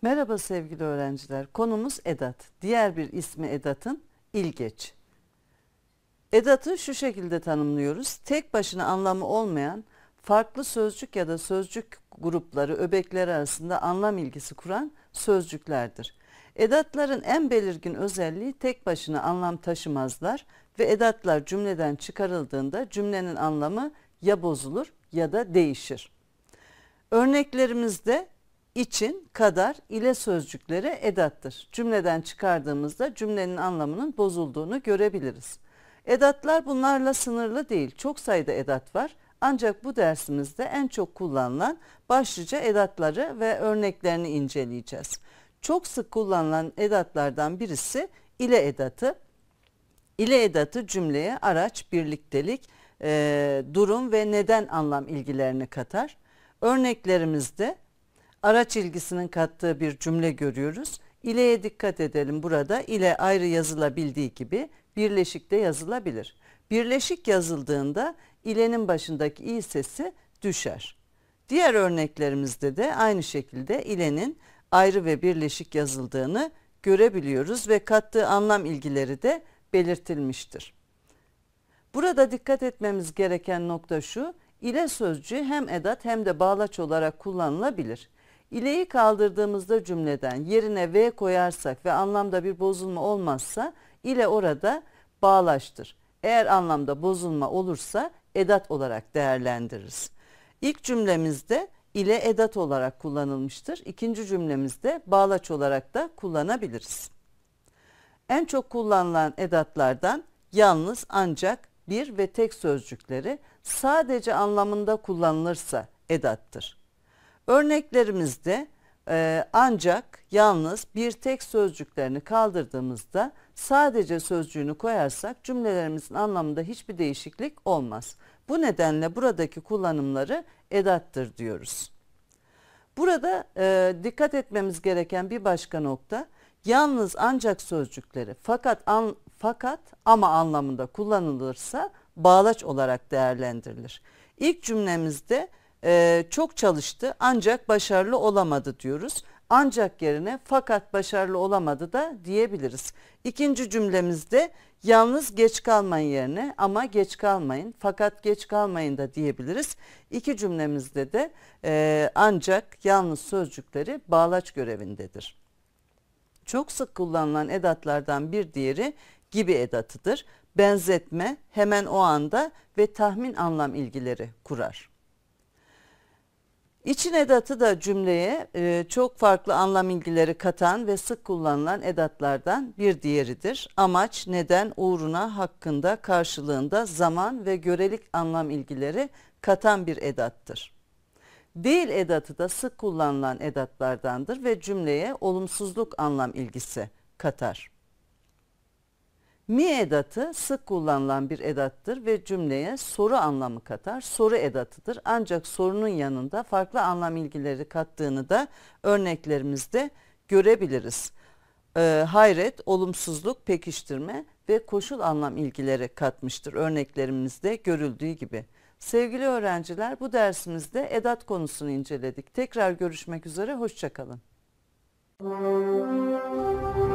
Merhaba sevgili öğrenciler. Konumuz edat. Diğer bir ismi edatın ilgeç. Edatı şu şekilde tanımlıyoruz. Tek başına anlamı olmayan, farklı sözcük ya da sözcük grupları, öbekleri arasında anlam ilgisi kuran sözcüklerdir. Edatların en belirgin özelliği tek başına anlam taşımazlar ve edatlar cümleden çıkarıldığında cümlenin anlamı ya bozulur ya da değişir. Örneklerimizde için, kadar, ile sözcükleri edattır. Cümleden çıkardığımızda cümlenin anlamının bozulduğunu görebiliriz. Edatlar bunlarla sınırlı değil. Çok sayıda edat var. Ancak bu dersimizde en çok kullanılan başlıca edatları ve örneklerini inceleyeceğiz. Çok sık kullanılan edatlardan birisi ile edatı. İle edatı cümleye araç, birliktelik, durum ve neden anlam ilgilerini katar. Örneklerimizde araç ilgisinin kattığı bir cümle görüyoruz. İle'ye dikkat edelim burada. İle ayrı yazılabildiği gibi birleşik de yazılabilir. Birleşik yazıldığında ile'nin başındaki i sesi düşer. Diğer örneklerimizde de aynı şekilde ile'nin ayrı ve birleşik yazıldığını görebiliyoruz ve kattığı anlam ilgileri de belirtilmiştir. Burada dikkat etmemiz gereken nokta şu: ile sözcüğü hem edat hem de bağlaç olarak kullanılabilir. İle'yi kaldırdığımızda cümleden yerine v koyarsak ve anlamda bir bozulma olmazsa ile orada bağlaçtır. Eğer anlamda bozulma olursa edat olarak değerlendiririz. İlk cümlemizde ile edat olarak kullanılmıştır. İkinci cümlemizde bağlaç olarak da kullanabiliriz. En çok kullanılan edatlardan yalnız, ancak, bir ve tek sözcükleri sadece anlamında kullanılırsa edattır. Örneklerimizde ancak, yalnız, bir tek sözcüklerini kaldırdığımızda sadece sözcüğünü koyarsak cümlelerimizin anlamında hiçbir değişiklik olmaz. Bu nedenle buradaki kullanımları edattır diyoruz. Burada dikkat etmemiz gereken bir başka nokta, yalnız, ancak sözcükleri fakat ama anlamında kullanılırsa bağlaç olarak değerlendirilir. İlk cümlemizde çok çalıştı ancak başarılı olamadı diyoruz. Ancak yerine fakat başarılı olamadı da diyebiliriz. İkinci cümlemizde yalnız geç kalmayın yerine ama geç kalmayın, fakat geç kalmayın da diyebiliriz. İki cümlemizde de ancak, yalnız sözcükleri bağlaç görevindedir. Çok sık kullanılan edatlardan bir diğeri gibi edatıdır. Benzetme, hemen o anda ve tahmin anlam ilgileri kurar. İçin edatı da cümleye çok farklı anlam ilgileri katan ve sık kullanılan edatlardan bir diğeridir. Amaç, neden, uğruna, hakkında, karşılığında, zaman ve görelik anlam ilgileri katan bir edattır. Değil edatı da sık kullanılan edatlardandır ve cümleye olumsuzluk anlam ilgisi katar. Mi edatı sık kullanılan bir edattır ve cümleye soru anlamı katar. Soru edatıdır, ancak sorunun yanında farklı anlam ilgileri kattığını da örneklerimizde görebiliriz. Hayret, olumsuzluk, pekiştirme ve koşul anlam ilgileri katmıştır örneklerimizde görüldüğü gibi. Sevgili öğrenciler, bu dersimizde edat konusunu inceledik. Tekrar görüşmek üzere, hoşça kalın.